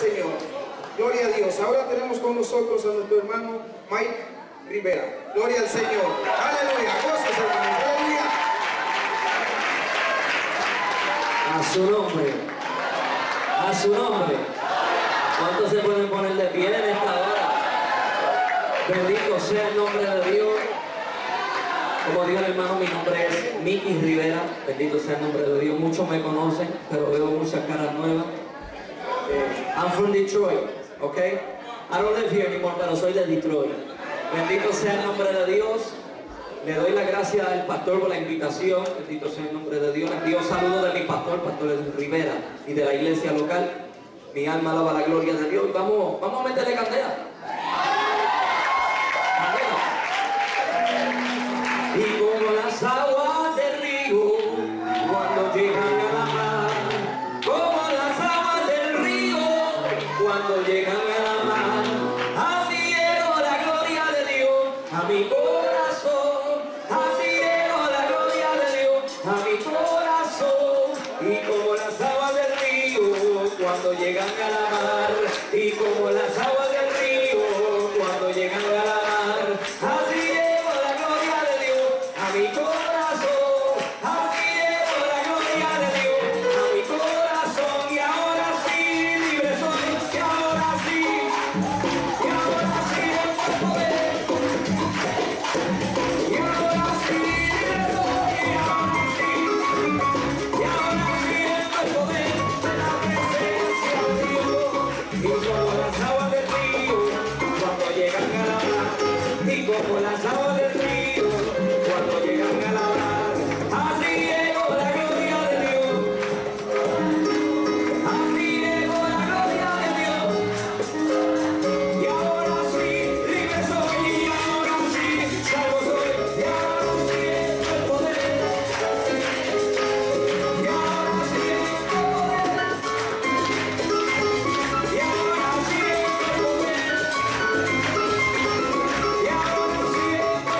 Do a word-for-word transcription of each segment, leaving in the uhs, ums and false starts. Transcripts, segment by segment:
Señor. Gloria a Dios. Ahora tenemos con nosotros a nuestro hermano Mike Rivera. Gloria al Señor. Aleluya. Goces, hermano. Aleluya. A su nombre. A su nombre. ¿Cuántos se pueden poner de pie en esta hora? Bendito sea el nombre de Dios. Como dijo el hermano, mi nombre es Mickey Rivera. Bendito sea el nombre de Dios. Muchos me conocen, pero veo muchas caras nuevas. I'm from Detroit, ¿ok? I don't live here anymore, pero soy de Detroit. Bendito sea el nombre de Dios. Le doy la gracia al pastor por la invitación. Bendito sea el nombre de Dios. Le envío saludos de mi pastor, Pastor Rivera, y de la iglesia local. Mi alma alaba la gloria de Dios. Vamos, vamos a meterle candela. Y como las aguas del río cuando llegan a la mar, como las aguas del río cuando llegan a la mar, así llegó la gloria de Dios a mi corazón, así llegó la gloria de Dios a mi corazón. Y como las aguas del río cuando llegan a la mar, y como las aguas del río cuando llegan a la mar, así llegó la gloria de Dios a mi corazón, así llegó la gloria de Dios a mi corazón. Y ahora sí, libre soy, y ahora sí, y ahora sí el poder, y ahora sí, libre soy, y ahora sí, y ahora sí el poder de la presencia de Dios. Y como las aguas del río cuando llegan a la mar, y como las aguas del río cuando llegan a la mar, así llegó la gloria de Dios, así llegó la gloria de Dios. Y ahora sí, libre soy, y ahora sí, salvo soy, y ahora sí el poder, y ahora sí el poder, y ahora sí el poder, y ahora sí el poder.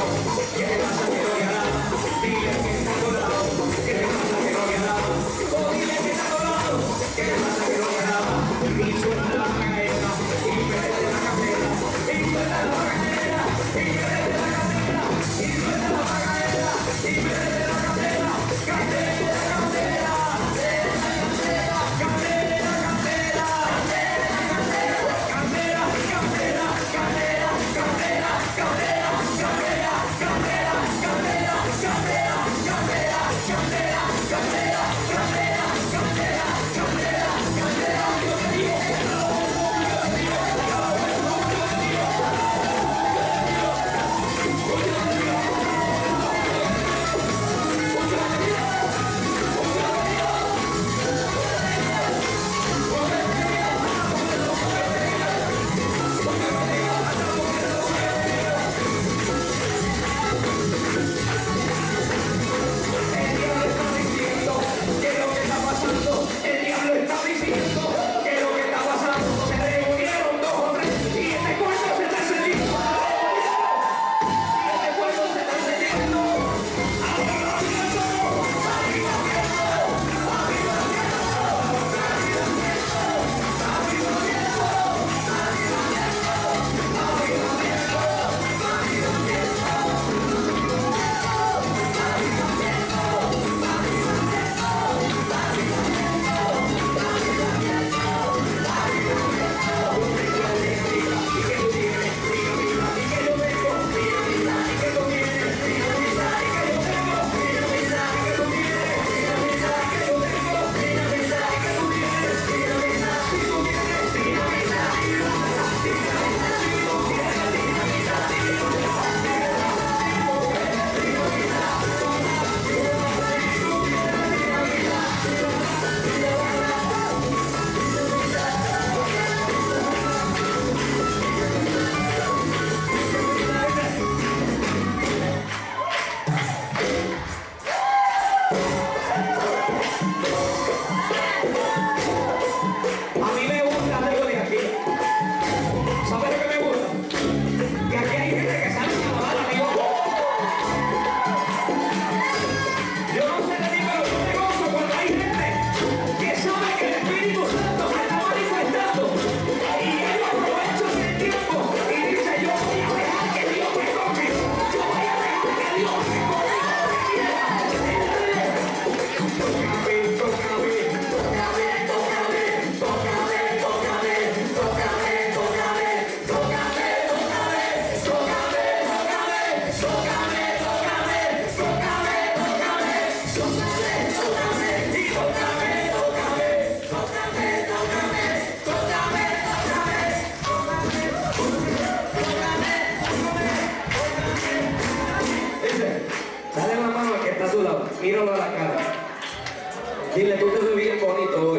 Míralo a la cara. Dile, tú te ves bien bonito.